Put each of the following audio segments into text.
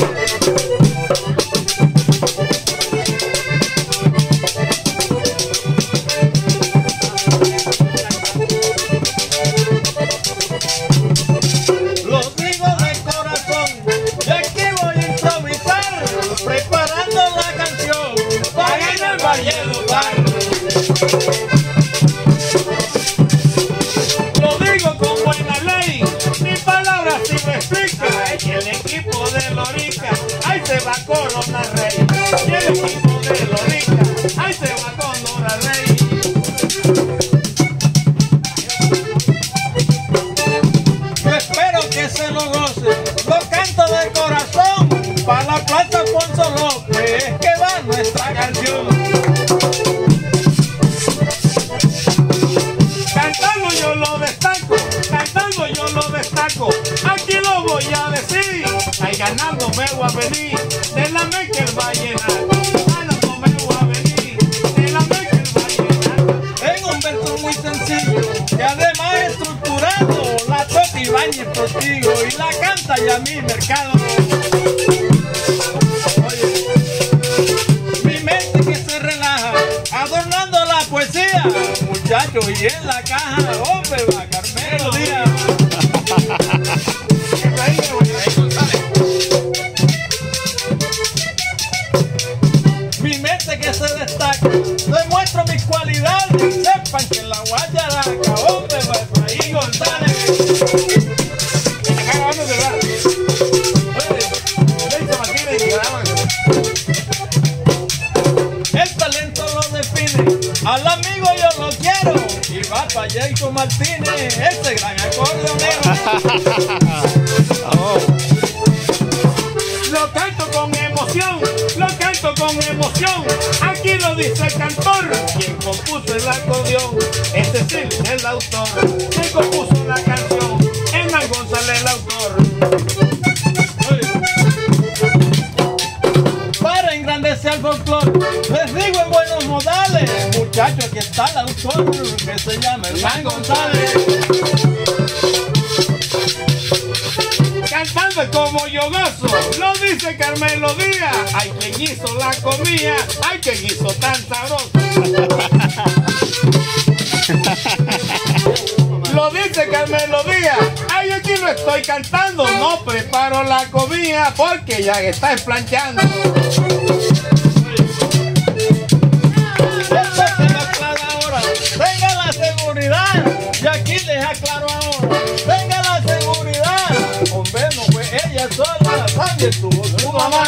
Lo digo con buena ley, mi palabra si me explica. Y el equipo de Lorica, ahí se va Corona Rey. Y el equipo de Lorica, ahí se va Corona Rey. Yo espero que se lo goce, lo canto de corazón, para la Plaza Alfonso López, es que va nuestra canción. Cantando yo lo destaco, aquí lo voy a decir. Ahí ganando me voy a venir, de la Meca el vallenato. Ganando me voy a venir, de la Meca el vallenato. En un verso muy sencillo, que además es estructurado, la toca Ibáñez Prostigo y la canta Yamil Mercado. Oye, mi mente que se relaja, adornando la poesía, muchachos, y en la caja, hombre, va Carmelo Díaz. Mi mente que se destaca, demuestro mis cualidades, sepan que en la Guayaraca, hombre, va Efraín González. Acá acabando de hablar. Leite Martínez y graban. El talento lo define, al amigo yo lo quiero, y va para Jacob Martínez, ese gran acordeonero. Lo canto con emoción, lo canto con emoción. Aquí lo dice el cantor, quien compuso el acordeón. Es decir, el autor, quien compuso la canción. Hernán González el autor. Para engrandecer el folclore, les digo en buenos modales, muchachos, aquí está el autor que se llama Hernán González. Cantando como yo gozo, lo dice Carmelo Díaz. Ay, quien hizo la comida, ay, quien hizo tan sabroso. Lo dice Carmelo Díaz. Ay, aquí lo estoy cantando, no preparo la comida porque ya está esplanchando. Esto se lo aclara ahora, tenga la seguridad, y aquí les aclaro ahora, tenga la seguridad, hombre, no fue ella sola, también tuvo su mamá.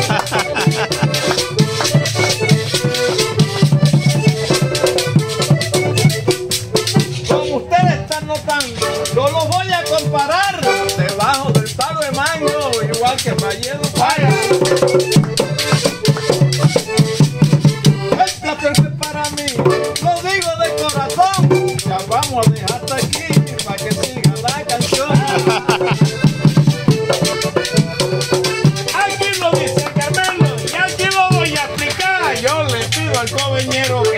Como ustedes están notando, yo los voy a comparar debajo del palo de mango, igual que Valledo Falla. El placer fue para mí, lo digo de corazón. Ya vamos a dejarte aquí para que siga la canción. Aquí lo dice Carmelo y aquí lo voy a explicar. Yo le pido al coveñero